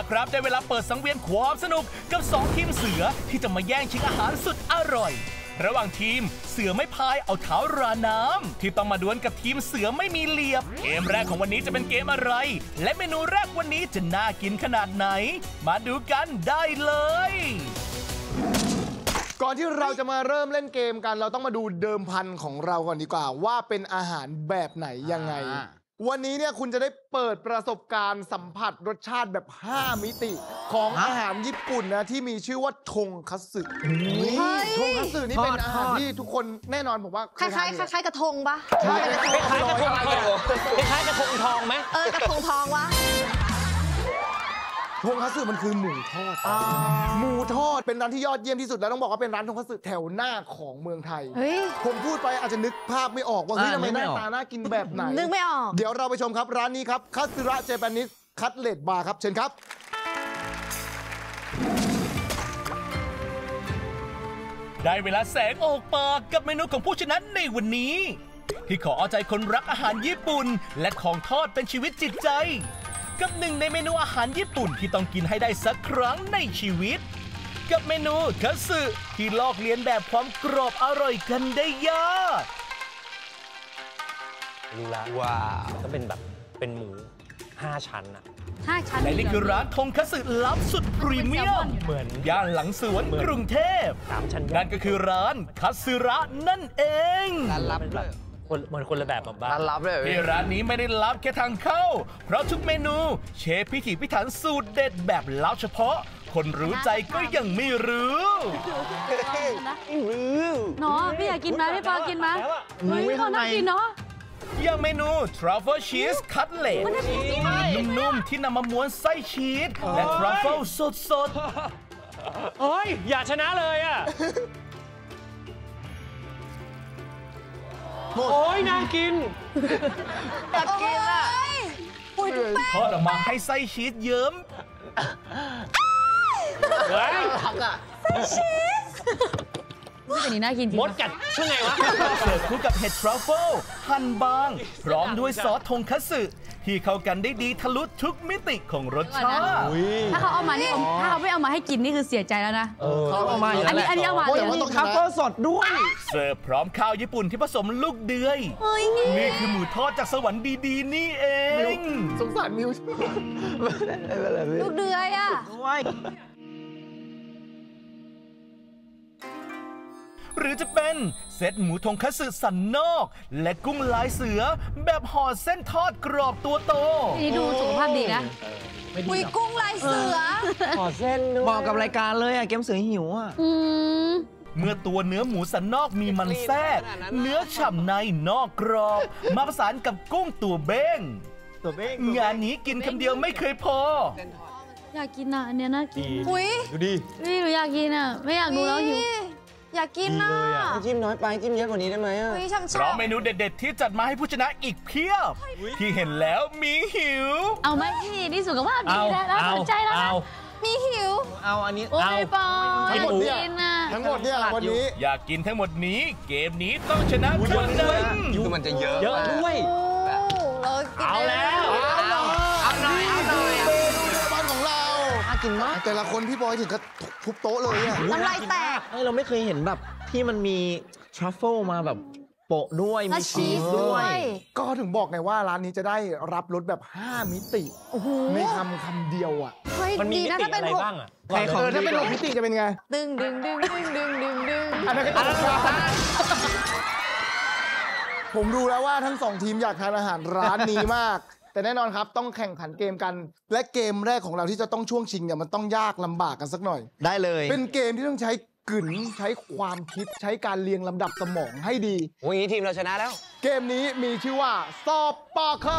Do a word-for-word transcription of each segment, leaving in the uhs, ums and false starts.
ละครับได้เวลาเปิดสังเวียนความสนุกกับสองทีมเสือที่จะมาแย่งชิงอาหารสุดอร่อยระหว่างทีมเสือไม่พายเอาเท้าราน้ำที่ต้องมาดวลกับทีมเสือไม่มีเหลียบเกมแรกของวันนี้จะเป็นเกมอะไรและเมนูแรกวันนี้จะน่ากินขนาดไหนมาดูกันได้เลยก่อนที่เราจะมาเริ่มเล่นเกมกันเราต้องมาดูเดิมพันของเราก่อนดีกว่าว่าเป็นอาหารแบบไหนยังไงวันนี้เนี่ยคุณจะได้เปิดประสบการณ์สัมผัสรสชาติแบบห้ามิติของอาหารญี่ปุ่นนะที่มีชื่อว่าทงคัตสึทงคัตสึนี่เป็นอาหารที่ทุกคนแน่นอนผมว่าคล้ายๆคล้ายๆกระทงปะใช่คล้ายๆกระทงทองคล้ายๆกระทงทองไหมเออกระทงทองวะทงคัตสึมันคือหมูทอดหมูทอดเป็นร้านที่ยอดเยี่ยมที่สุดแล้วต้องบอกว่าเป็นร้านทงคัตสึแถวหน้าของเมืองไทยผมพูดไปอาจจะนึกภาพไม่ออกว่าเฮ้ยทำไมหน้าตาน่ากินแบบไหนนึกไม่ออกเดี๋ยวเราไปชมครับร้านนี้ครับคัตสึระเจแปนิสคัตเลตบาร์ครับเชิญครับได้เวลาแสงออกปากกับเมนูของผู้ชนะในวันนี้ที่ขอเอาใจคนรักอาหารญี่ปุ่นและของทอดเป็นชีวิตจิตใจกับหนึ่งในเมนูอาหารญี่ปุ่นที่ต้องกินให้ได้สักครั้งในชีวิตกับเมนูคัตสึที่ลอกเลียนแบบความกรอบอร่อยกันได้ยากรู้แล้วว้าวก็เป็นแบบเป็นหมูห้าชั้นอะห้าชั้นและนี่คือร้านทงคัตสึลับสุดพรีเมียมเหมือนย่านหลังสวนกรุงเทพสามชั้นนั่นก็คือร้านคัตสึระนั่นเองร้านลับเลยเหมือนคนละแบบแบบบ้านร้านลับเลยที่ร้านนี้ไม่ได้ลับแค่ทางเข้าเพราะทุกเมนูเชฟพิถีพิถันสูตรเด็ดแบบลับเฉพาะคนรู้ใจก็ยังไม่รู้เนาะพี่อยากกินไหมพี่ปอกินไหมเฮ้ยเขาน่ากินเนาะอย่างเมนู Truffle Cheese Cutlet นุ่มๆที่นำมาม้วนไส้ชีสและ Truffle สดๆเฮ้ยอย่าชนะเลยอ่ะโอ้ยน่ากินอยากกินอ่ะทอดออกมาให้ไส้ชีสเยิ้มเฮ้ยไส้ชีสนี่เป็นน่ากินจริงมดกัดช่วงไงวะเสิร์ฟคู่กับเห็ดทรัฟเฟิลหั่นบางพร้อมด้วยซอสทงคัตสึที่เข้ากันได้ดีทะลุทุกมิติของรสชาติถ้าเขาเอามานี่ถ้าเขาไม่เอามาให้กินนี่คือเสียใจแล้วนะเขาเอามาอันนี้อันนี้เอามาเลยต้องทัฟเฟิลสดด้วยเสิร์ฟพร้อมข้าวญี่ปุ่นที่ผสมลูกเดือยนี่คือหมูทอดจากสวรรค์ดีๆนี่เองสงสารมิวลูกเดือยอ่ะหรือจะเป็นเซตหมูทงคัตสึสันนอกและกุ้งลายเสือแบบห่อเส้นทอดกรอบตัวโตนี่ดูสุขภาพดีนะอุ้ยกุ้งลายเสือห่อเส้นด้วยเหมาะกับรายการเลยอะเกมเสือหิวอะเมื่อตัวเนื้อหมูสันนอกมีมันแทรกเนื้อฉ่ำในนอกกรอบมาผสานกับกุ้งตัวเบ้งงานนี้กินคำเดียวไม่เคยพออยากกินอ่ะอันเนี้ยน่ากินอุ้ยดูดินี่หนูอยากกินอ่ะไม่อยากดูแล้วหิวอยากกินน่ะจิ้มน้อยไปจิ้มเยอะกว่านี้ได้ไหมอ่ะเพราะเมนูเด็ดๆที่จัดมาให้ผู้ชนะอีกเพียบที่เห็นแล้วมีหิวเอาไหมพี่นี่สุขภาพดีแล้วน่าสนใจแล้วนะมีหิวเอาอันนี้เอาปอทั้งหมดเนี่ยทั้งหมดเนี่ยวันนี้อยากกินทั้งหมดนี้เกมนี้ต้องชนะเท่านั้นคือมันจะเยอะเยอะด้วยเอาแล้วเอาหน่อยเอาหน่อยเมนูเด็ดบ้านของเรากินมากแต่ละคนพี่บอยถึงกับทุบโต๊ะเลยอ่ะน้ำลายแตกเราไม่เคยเห็นแบบที่มันมีทรัฟเฟิลมาแบบโปะด้วยมีชีสด้วยก็ถึงบอกไงว่าร้านนี้จะได้รับรสแบบห้ามิติในคำคำเดียวอ่ะมันมีมิติอะไรบ้างอ่ะเออถ้าเป็นหกมิติจะเป็นไงดึงดึงดึงดึงดึงดึงดึงอันนั้นก็ผมดูแล้วว่าทั้งสองทีมอยากทานอาหารร้านนี้มากแต่แน่นอนครับต้องแข่งขันเกมกันและเกมแรกของเราที่จะต้องช่วงชิงเนี่ยมันต้องยากลำบากกันสักหน่อยได้เลยเป็นเกมที่ต้องใช้กึ๋นใช้ความคิดใช้การเรียงลำดับสมองให้ดีวันนี้ทีมเราชนะแล้วเกมนี้มีชื่อว่าสอบปากค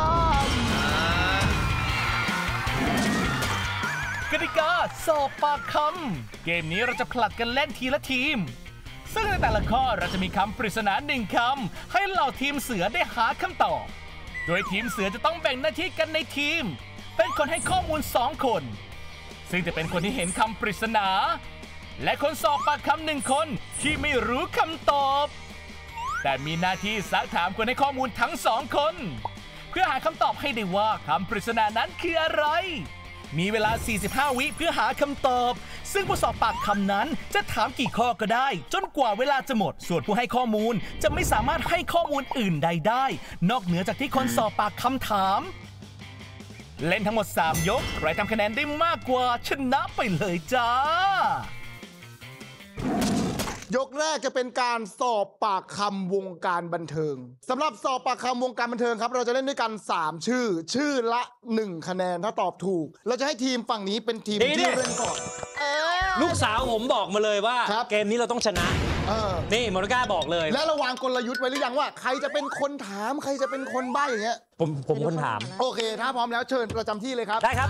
ำกติกาสอบปากคำเกมนี้เราจะผลัดกันเล่นทีละทีมซึ่งในแต่ละข้อเราจะมีคำปริศนาหนึ่งคำให้เหล่าทีมเสือได้หาคำตอบโดยทีมเสือจะต้องแบ่งหน้าที่กันในทีมเป็นคนให้ข้อมูลสองคนซึ่งจะเป็นคนที่เห็นคำปริศนาและคนสอบปากคำหนึ่งคนที่ไม่รู้คำตอบแต่มีหน้าที่ซักถามคนให้ข้อมูลทั้งสองคนเพื่อหาคำตอบให้ได้ว่าคำปริศนานั้นคืออะไรมีเวลา สี่สิบห้า วิเพื่อหาคำตอบ ซึ่งผู้สอบปากคำนั้นจะถามกี่ข้อก็ได้ จนกว่าเวลาจะหมด ส่วนผู้ให้ข้อมูลจะไม่สามารถให้ข้อมูลอื่นใดได้ นอกเหนือจากที่คนสอบปากคำถาม เล่นทั้งหมด สาม ยก ใครทำคะแนนได้มากกว่าชนะไปเลยจ้ายกแรกจะเป็นการสอบปากคำวงการบันเทิงสำหรับสอบปากคำวงการบันเทิงครับเราจะเล่นด้วยกันสามชื่อ ชื่อละหนึ่งคะแนนถ้าตอบถูก เราจะให้ทีมฝั่งนี้เป็นทีมดีดิที่เล่นก่อนลูกสาวผมบอกมาเลยว่าครับเกมนี้เราต้องชนะเออนี่โมนิก้าบอกเลยและเราวางกลยุทธ์ไว้หรือยังว่า ใครจะเป็นคนถามใครจะเป็นคนใบ้อย่างเงี้ยผมผมคนถามโอเค ถ้าพร้อมแล้วเชิญประจำที่เลยครับได้ครับ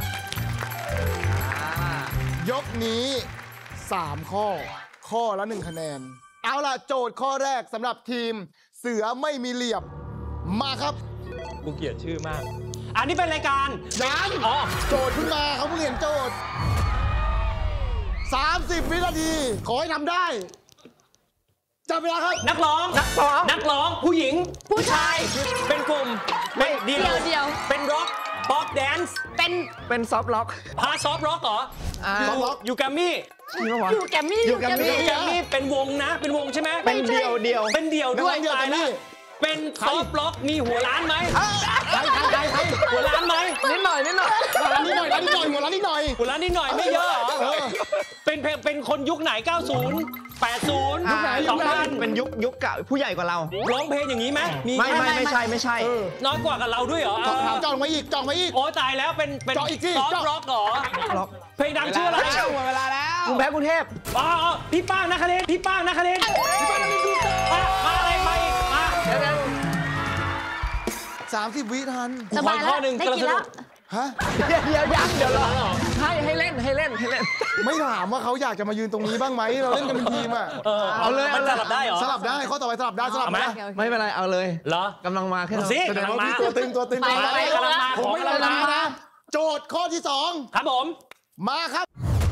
ยกนี้สามข้อ ข้อละหนึ่งคะแนน เอาล่ะโจทย์ข้อแรกสำหรับทีมเสือไม่มีเหลี่ยมมาครับกูเกลียดชื่อมาก อันนี้เป็นรายการยังอ๋อโจทย์ขึ้นมาเขาเพิ่งเห็นโจทย์ สามสิบ วินาที ขอให้ทำได้จับเวลาครับนักร้อง นักร้อง นักร้อง ผู้หญิง ผู้ชาย เป็นกลุ่มเป็นเดียวเดียวเดียวเป็นร็อกป๊อปแดนซ์เป็นเป็นซอฟต์ล็อกพาซอฟร็อกเหรออ่าอยู่ soft rock อยู่แกรมมี่อยู่แกมมี่อยู่แกรมมี่แกรมมี่เป็นวงนะ เป็นวงใช่ไหมเป็นเดียวเดียวเป็นเดี่ยวด้วยเป็นเดี่ยวตายแกรมมี่แล้วเป็นซอฟร็อกมีหัวล้านไหมใครใครใครใครหัวล้านไหมนิดหน่อยนิดหน่อยร้านนี้หน่อยร้านนี้หน่อยหัวร้านนี้หน่อยหัวล้านนิดหน่อยไม่เยอะเหรอเออเป็นเพลงเป็นคนยุคไหน เก้าสิบ แปดสิบยุคไหนสองพันเป็นยุคยุคเก่าผู้ใหญ่กว่าเราร้องเพลงอย่างนี้ไหมมีไม่ไม่ไม่ใช่ไม่ใช่น้อยกว่ากับเราด้วยเหรอจองจองไว้อีกจองไว้อีกโอ้ตายแล้วเป็นเป็นเจาะอีกสิซอฟเจาะร็อกเหรอล็อกเพลงดังชื่ออะไรหมดเวลาแล้วกรุงแพ้กรุงเทพอ๋ออ๋อพี่ป้างนครินทร์พี่ป้างนครินทร์พี่ป้างนครินทร์มามาอะไรไปมาเดี๋ยวเดี๋ยวสามสิบ วิทันสบายข้แล้อวหนึ่งได้กำลังกินสนุแล้วกฮะเดี๋ยวเดี๋ยวยังเดี๋ยวรอให้ให้เล่นให้เล่นให้เล่นไม่ถามว่าเขาอยากจะมายืนตรงนี้บ้างไหมเราเล่นกันเป็นทีมอ่ะเออเอาเลยมันเอาเลยสลับได้เหรอสลับได้ข้อต่อไปสลับได้สลับเอาไหมนะไม่เป็นไรเอาเลยเหรอกำลังมาแค่เอาสิแสดงกำลังว่ามาพี่ตัวตึงตัวตึงไปตัวไปตึงกำลังมาผมไม่ขอกำลัเล่งนมานะโจทย์ข้อที่สองครับผมมาครับ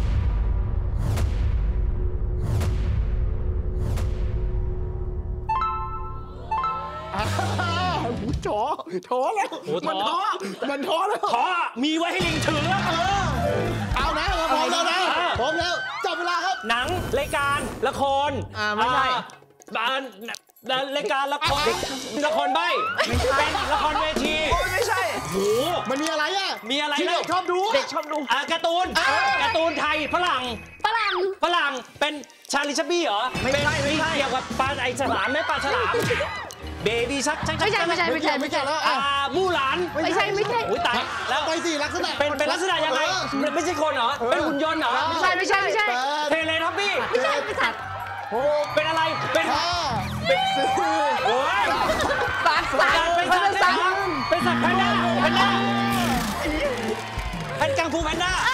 ท้อท้อแล้วโอ้ท้อมันท้อมันท้อแล้วขอมีไว้ให้ลิงถือเออเอานะเราพร้อมแล้วนะอ่าพร้อมแล้วจับเวลาครับหนังรายการละครอ่าไม่ใช่อ่ารายการละครละครใบเป็นละครเวทีโอ้ยไม่ใช่โหมันมีอะไรอ่ะมีอะไรที่แล้เด็วกชอบดูเด็กชอบดูอ่าการ์ตูนการ์ตูนไทยฝรั่งฝรั่งฝรั่งเป็นชาลิชับบี้เหรอไม่ใช่ไม่ใช่เกี่ยวกับปลาไอฉลามไหมปลาฉลามเบบี้ชักชักไม่ใช่ไม่ใช่ไม่แก่ไม่แก่แล้วอ่าอ่ะมู่หลานไม่ใช่ไม่ใช่อุ้ยตายแล้วไปสิลักษณะเป็นเป็นลักษณะยังไงเออมันไม่ใช่คนเหรอเป็นหุ่นยนต์เหรอไม่ใช่ไม่ใช่ไม่ใช่แปเทดเลทับบี้ไม่ใช่ไม่ใช่หกเป็นอะไรเป็นห้าเป็นสี่โอ้ยสัตว์สัตว์เป็นเป็สัตนว์สัตว์เป็นสัตว์แพนด้าแพนด้าแพนกังฟูแพนด้า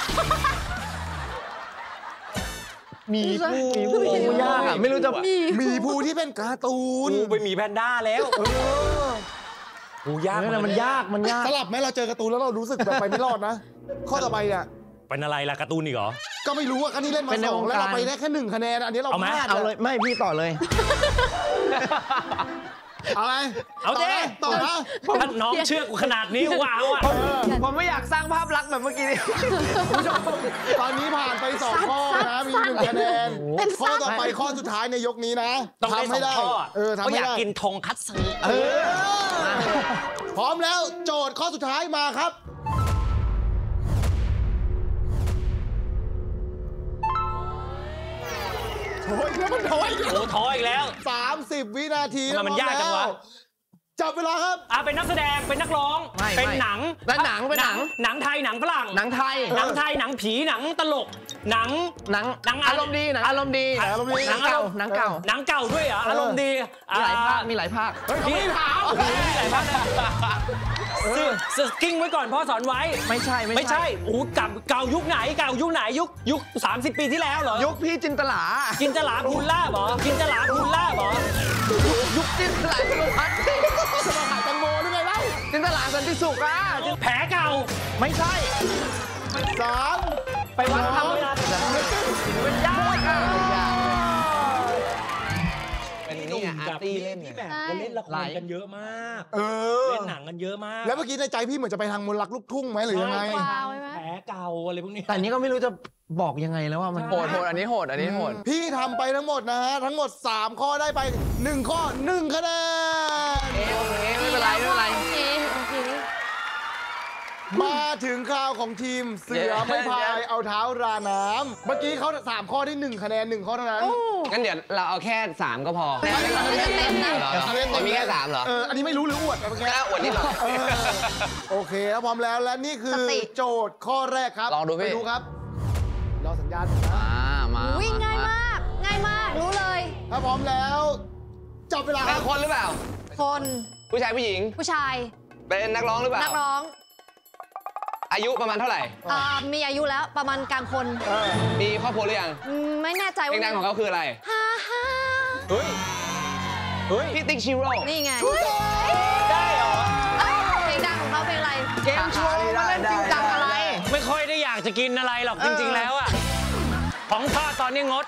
มีผู้มีผู้ยากอ่ะไม่รู้จะมีหมีภูที่เป็นการ์ตูนกูไปหมีแพนด้าแล้วเออกูยากเออมันยากมันยากสลับไหมเราเจอการ์ตูนแล้วเรารู้สึกแบบไปไม่รอดนะ ข้อต่อไปเนี่ยเป็นอะไรล่ะการ์ตูนอีกเหรอก็ไม่รู้ว่าคันนี้เล่นมาเป็นในสองวงการแล้วเราไปได้แค่หนึ่งคะแนนอันนี้เราเอาไหมพลาดเอาเลยไม่พี่ต่อเลยเอาไงเอาดิต่อนะถ้าน้องเชื่อกูขนาดนี้ว้าวอ่ะผมไม่อยากสร้างภาพลักษณ์แบบเมื่อกี้นี้ตอนนี้ผ่านไปสองข้อนะมีหนึ่งคะแนนข้อต่อไปข้อสุดท้ายในยกนี้นะต้องได้ทำสให้องได้ข้อเออทำเขาอให้ยากได้กินทงคัตสึเออพร้อมแล้วโจทย์ข้อสุดท้ายมาครับโอ้ยแล้วมันถอยโอ้ท้ออีกแล้วสามสิบวินาทีทำไมมันยากจังวะจับเวลาครับอ่ะเป็นนักแสดงเป็นนักร้องไม่เป็นไม่หนังเป็นหนังเป็นหนังหนังไทยหนังฝรั่งหนังไทยหนังไทยหนังผีหนังตลก หนังหนังหนังอารมณ์ดีหนังอารมณ์ดีอารมณ์ดีหนังเก่าหนังเก่าหนังเก่าด้วยเหรออารมณ์ดีมีหลายภาคอ่มีหลายภาคเฮ้ยเขาไม่ถามโอ้โหมีหลายภาคนะซึ่งซึ่งกิ้งไว้ก่อนพ่อสอนไว้ไม่ใช่ไม่ใช่โอ้โหเก่าเก่ายุคไหนเก่ายุคไหนยุคยุคสามสิบปีที่แล้วเหรอยุคพี่จินตลากินจลาพูนล่าบเหรอกินจลาพูนล่าบเหรอยุคจินตลาสุพัฒน์จะมาขายแตงโมหรือไงเล่าจินตลาสันติสุขอ่ะแผลเก่าไม่ใช่สามไปวัดทำเวลามันยากอ่ะเป็นนี่อาร์ตี้เล่นพี่แบงก็เล่นละครกันเยอะมากเออเล่นหนังกันเยอะมากแล้วเมื่อกี้ในใจพี่เหมือนจะไปทางมนต์รักลูกทุ่งไหมหรือยังไงวาวไว้ไหมแผลเก่าอะไรพวกนี้แต่นี้ก็ไม่รู้จะบอกยังไงแล้วว่ามันโหดโหดอันนี้โหดอันนี้โหดพี่ทำไปทั้งหมดนะฮะ ทั้งหมด สาม ข้อได้ไป หนึ่ง ข้อ หนึ่ง คะแนนเอ๊ะโอเคไม่เป็นไรไม่เป็นไรโอเคโอเคมาถึงข่าวของทีมเสือไม่พายเอาเท้าราน้ำเมื่อกี้เขาสามข้อที่หนึ่งคะแนนหนึ่งข้อเท่านั้นงั้นเดี๋ยวเราเอาแค่สามก็พอไม่จำเป็นนะเหรอเรามีแค่สามเหรอเอออันนี้ไม่รู้หรืออวดนะเมื่อกี้แค่อวดนิดหน่อยเออโอเคแล้วพร้อมแล้วและนี่คือสติโจทย์ข้อแรกครับลองดูพี่ไปดูครับรอสัญญาณก่อนนะอ่ามาวิ่งง่ายมาก ง่ายมาก รู้เลยถ้าพร้อมแล้วจับเวลาคเป็รับนคนหรือเปล่าคนผู้ชายผู้หญิงผู้ชายเป็นนักร้องหรือเปล่านักร้องอายุประมาณเท่าไหร่อ่ามีอายุแล้วประมาณกลางคนเออมีครอบครัวหรือยังอืมไม่แน่ใจเพลว่างดังของเขาคืออะไรฮ่าฮ่าเฮ้ย เฮ้ย พี่ติ๊กชิโร่นี่ไงได้เหรอเอ้าเพลงดังของเขาเพลงอะไรเกมโชว์มาเล่นจริงจังอะไรไม่ค่อยได้อยากจะกินอะไรหรอกจริง ๆ แล้วอะของทอดตอนนี้งด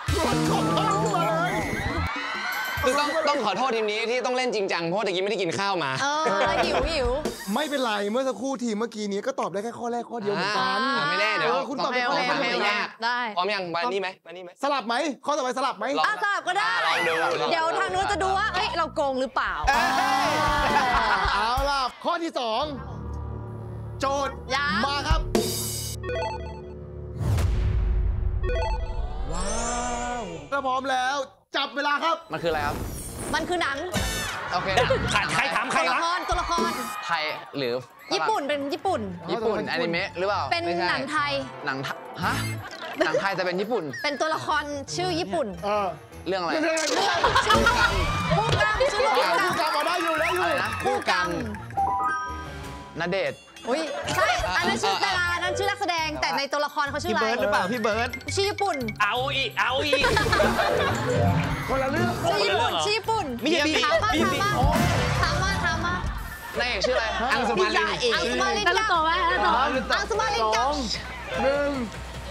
คือต้องต้องขอโทษทีมนี้ที่ต้องเล่นจริงจังเพราะว่าตะกี้ไม่ได้กินข้าวมาเออแล้วหิวหิวไม่เป็นไรเมื่อสักครู่ทีมเมื่อกี้นี้ก็ตอบได้แค่ข้อแรกข้อเดียวเหมือนกันอ่าไม่แน่เดี๋ยวออคุณตอบได้โอข้อเคสามโอเคไม่ยากได้พร้อมยังมานี่ไหมมานี่ไหมสลับไหมข้อต่อไปสลับไหมลองอ่ะสลับก็ได้ลองดูลองดูเดี๋ยวทางนู้นจะดูว่า เอ้ย เราโกงหรือเปล่าเอาล่ะข้อที่สองโจทย์ยังมาครับ ว้าวถ้าพร้อมแล้ว จับเวลาครับมันคืออะไรครับมันคือหนังโอเคขาดใครถามใครตัวละวะคร ตัวละครไทยหรือฝรั่งญี่ปุ่น เป็นญี่ปุ่นญี่ปุ่นอนิเมะหรือเปล่าเป็นไม่ใช่หนังไทยหนังไทฮะ หนังไทยแต่เป็นญี่ปุ่นเป็นตัวละครชื่อญี่ปุ่นเออเรื่องอะไรเรื่องอะไรเรื่องชื่อผู้กำผู้กำชื่อผู้ผู้กำกำมาได้อยู่ได้อยู่อะไรนะผู้กณเดชน์ำอุ้ยใช่อันนั้นชื่อดาราอันนั้นชื่อนักแสดง แต่ในตัวละครเขาชื่อพี่อะไรเบิร์ดหรือเปล่าพี่เบิร์ดชื่อญี่ปุ่นเอาอีกเอาอีกคนละเรื่องชื่อญี่ปุ่นเหรอชื่อญี่ปุ่นมิยาบิถามมามิยาบิถามมาถามมาถามมานายเอกชื่ออะไร อังสุมาลินอังสุมาลินแล้วต่อไหมแล้วต่ออังสุมาลินสกัอบ งหนึ่ง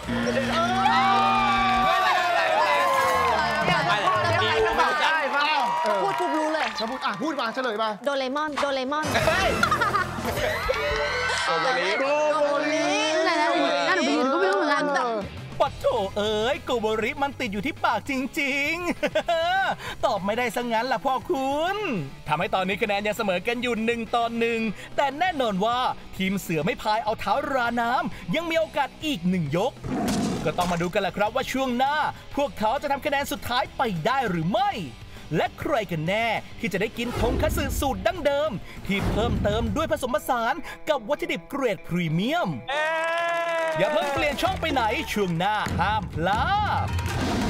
ได้ป่ะเออพูดปุ๊บรู้เลยถ้าพูดอ่ะพูดมาเฉลยมาโดเรมอน โดเรมอนโกโบริโกโบริอะไรนะนั่นหนูไปยืนก็ไม่รู้เหมือนกันปัดโถเอ้ยโกโบริมันติดอยู่ที่ปากจริงๆ ตอบไม่ได้ซะงั้นล่ะพ่อคุณทำให้ตอนนี้คะแนนยังเสมอกันอยู่หนึ่งต่อหนึ่งแต่แน่นอนว่าทีมเสือไม่พายเอาเท้าราน้ำยังมีโอกาสอีกหนึ่งยก ก็ต้องมาดูกันแหละครับว่าช่วงหน้า พวกเขาจะทำคะแนนสุดท้ายไปได้หรือไม่ และใครกันแน่ที่จะได้กินทงคัตสึสูตรดั้งเดิม ที่เพิ่มเติมด้วยผสมผสานกับวัตถุดิบเกรดพรีเมียม อย่าเพิ่งเปลี่ยนช่องไปไหนช่วงหน้าห้ามพลาด